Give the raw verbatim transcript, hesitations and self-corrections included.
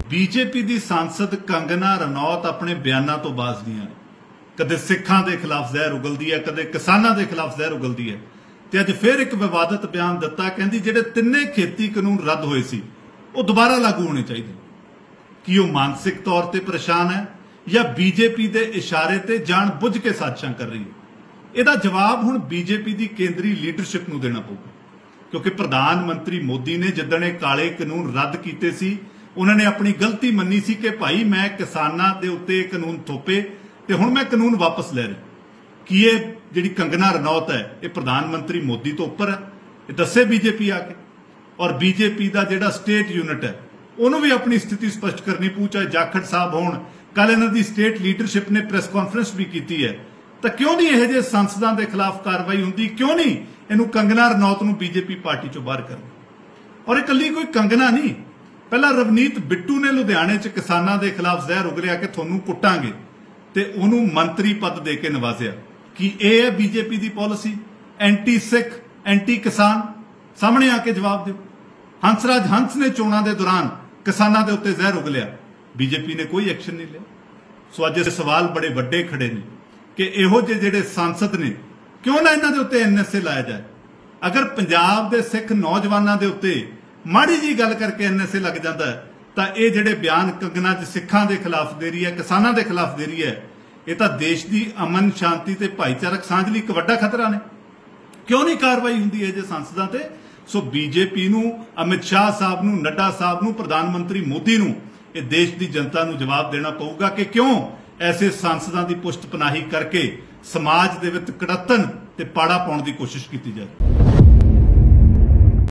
BJP की सांसद कंगना रनौत अपने बयानों तो बाजदियां ने। कदे सिखां के खिलाफ जहर उगलती है, कदे किसानों के खिलाफ जहर उगलती है। तो अज फिर एक विवादित बयान दिता, कहती जिहड़े तिन्ने खेती कानून रद्द होए सी वो दोबारा लागू होने चाहिए। कि वह मानसिक तौर पर परेशान है या बीजेपी के इशारे ते जान बुझ के साजिशां कर रही है? इसका जवाब हुण बीजेपी की केंद्रीय लीडरशिप नूं देना पऊगा, क्योंकि प्रधानमंत्री मोदी ने जिद्दण ये काले कानून रद्द किए सी, उन्होंने अपनी गलती मन्नी सी कि भाई मैं किसानां दे उत्ते कानून थोपे ते हुण मैं कानून वापस ले रहा। कि ये जिहड़ी कंगना रनौत है ये प्रधानमंत्री मोदी तो उपर है? ये दसे बीजेपी आके। और बीजेपी का जिहड़ा स्टेट यूनिट है उन्होंने भी अपनी स्थिति स्पष्ट करनी पऊ, चाहे जाखड़ साहब होण। कल इन्हां दी स्टेट लीडरशिप ने प्रेस कॉन्फ्रेंस भी की है। तो क्यों नहीं यह जे सांसदां के खिलाफ कार्रवाई होंदी? क्यों नहीं इनू कंगना रनौत नूं बीजेपी पार्टी चों बाहर करनी? और इकल्ली कोई कंगना नहीं, पहला रवनीत बिट्टू ने लुधियाने च किसानों के खिलाफ जहर उगलिया कि तुहानूं कुटांगे ते उहनूं मंत्री पद दे के नवाजिया। कि यह है बीजेपी की पॉलिसी? एंटी सिख, एंटी किसान? सामने आके जवाब दो। हंसराज हंस ने चोणां दे दौरान किसानों के उत्ते जहर उगलिया, बीजेपी ने कोई एक्शन नहीं लिया। सो अज ये सवाल बड़े वड्डे खड़े ने कि इहो जे जिहड़े सांसद ने क्यों ना इन्हां दे उत्ते एन एस ए लाया जाए। अगर पंजाब दे सिख नौजवानों के उत्ते माड़ी जी गल करके एन एस ए लग जाता है तो ये जिहड़े बयान कंगना च सिखां के खिलाफ दे रही है, किसानों के खिलाफ दे रही है, ये तो देश की अमन शांति ते भाईचारक सांझ लई एक वड्डा खतरा ने। क्यों नहीं कार्रवाई हुंदी है जे सांसदां ते? सो बीजेपी नूं, अमित शाह साहब नूं, नड्डा साहब नूं, प्रधानमंत्री मोदी नूं ये देश की जनता नूं जवाब देना पऊगा कि क्यों ऐसे सांसदां की पुष्ट पनाही करके समाज दे विच कड़तन ते पाड़ा पाउण की कोशिश की जाए।